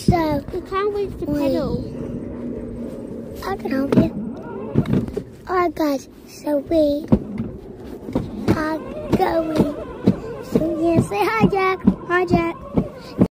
So we can't reach the pedal. I can help you. Alright guys, so we are going. So yeah, say hi Jack. Hi Jack.